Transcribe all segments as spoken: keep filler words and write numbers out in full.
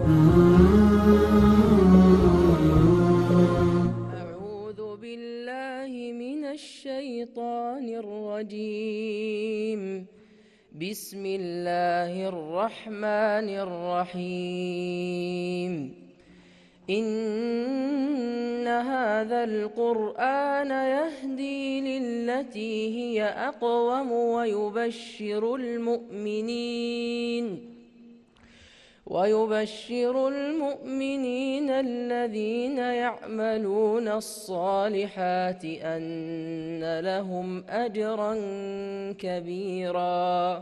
أعوذ بالله من الشيطان الرجيم. بسم الله الرحمن الرحيم. إن هذا القرآن يهدي للتي هي أقوم ويبشر المؤمنين ويبشر المؤمنين الذين يعملون الصالحات أن لهم أجرا كبيرا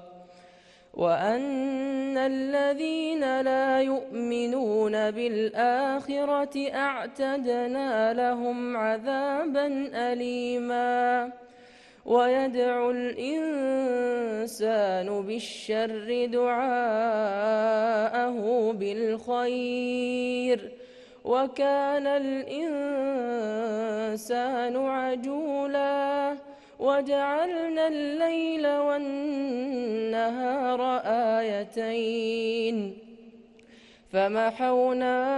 وأن الذين لا يؤمنون بالآخرة أعتدنا لهم عذابا أليما. ويدعو الإنسان بالشر دعاءه بالخير وكان الإنسان عجولا. وجعلنا الليل والنهار آيتين فمحونا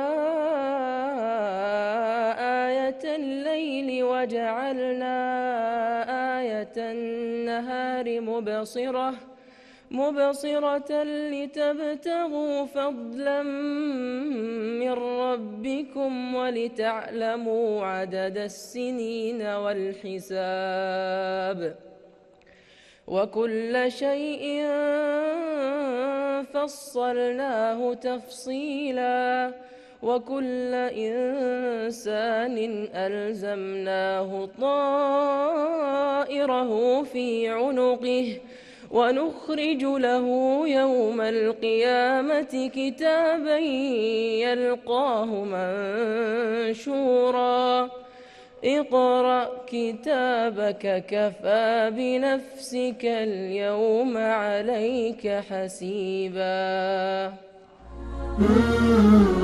آية الليل وجعلنا آية النهار مبصرة مبصرة لتبتغوا فضلا من ربكم ولتعلموا عدد السنين والحساب وكل شيء فصلناه تفصيلا. وكل إنسان ألزمناه طائره في عنقه ونخرج له يوم القيامة كتابا يلقاه منشورا. اقرأ كتابك كفى بنفسك اليوم عليك حسيبا.